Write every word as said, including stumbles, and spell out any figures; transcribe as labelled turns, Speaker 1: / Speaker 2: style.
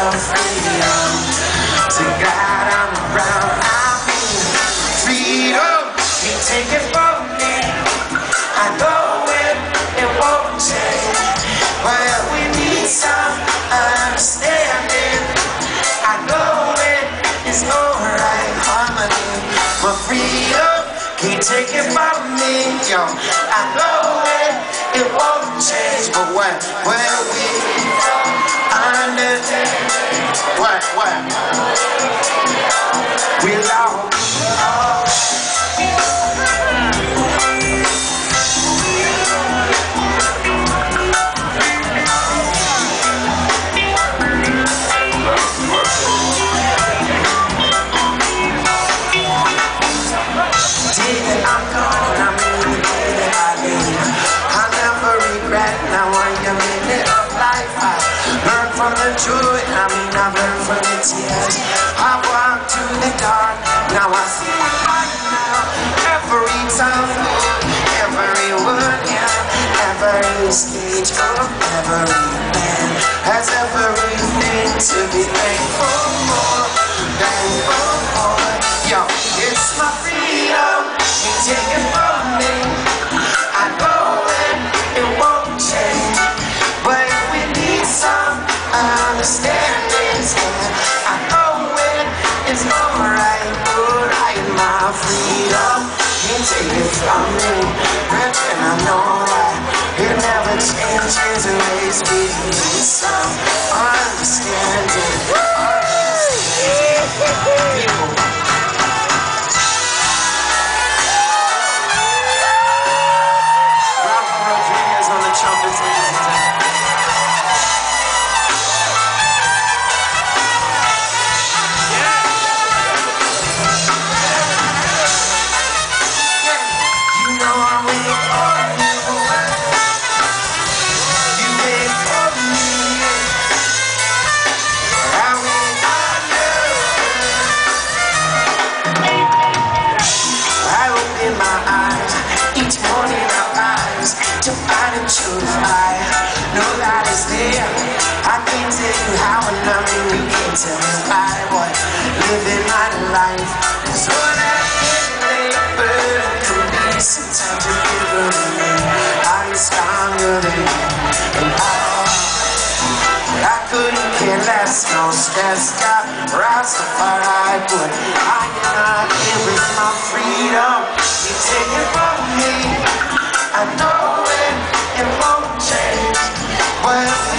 Speaker 1: of freedom. To God I'm around, I mean freedom. Can't take it from me. I know it, it won't change. Well, we need some understanding. I know it is alright, harmony. My freedom, can't take it from me, yo. I know it, it won't change. But what, well, we understand. What, what? We'll all be alright. From the joy, I mean I learned from the tears. I walked through the dark, now I see the light now. Every time, every word, yeah, every stage of every man has everything to be thankful for, thankful for. Yo, it's my freedom, can't take it from me. I know it, it won't change, but we need some understanding. I know it is alright, alright. My freedom can't take it from me, and I know that it never changes. Always be some understanding. People. Ralph Rodriguez on the trumpets, ladies and gentlemen. To find the truth, I know that it's there. I can't tell you how, and I mean you can't tell me why. Boy, living my life is all that labor can be. Sometimes you feel me, I'm stronger than you, and I, I couldn't care less, no stress. Got Rastafari, but I am not here with my freedom. You take it from me. I know it, it won't change. Well,